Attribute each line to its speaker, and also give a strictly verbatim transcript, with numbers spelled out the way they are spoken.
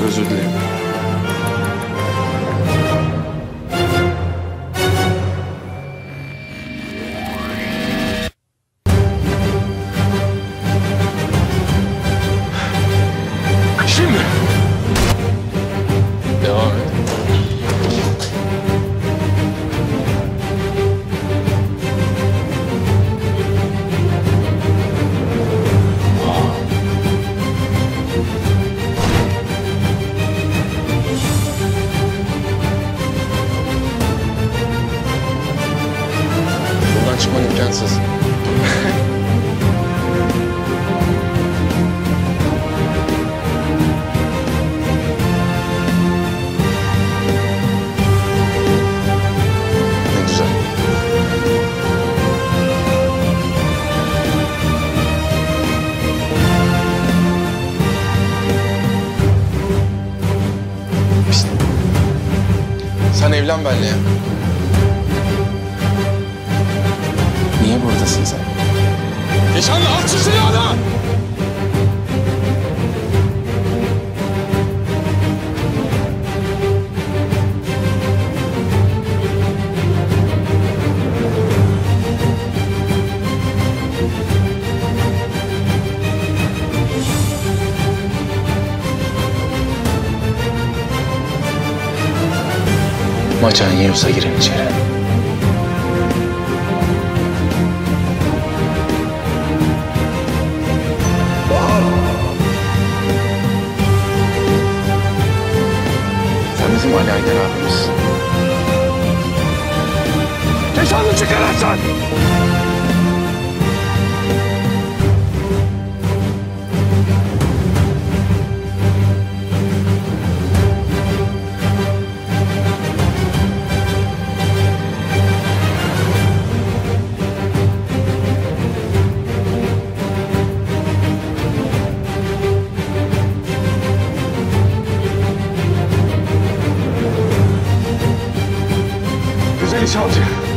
Speaker 1: özür dilerim. Şimdi. Devam et. Buradan çıkman imkansız. Ne güzel. Pişt. Sen evlen benimle ya. Niye buradasın sen? Nişanlı at şu silahını! Maçan yiyorsa girin içeri. Sen bizim Ali Aydar abimizsin. Keşanlı çıkarırsan! Güzel iş alacak.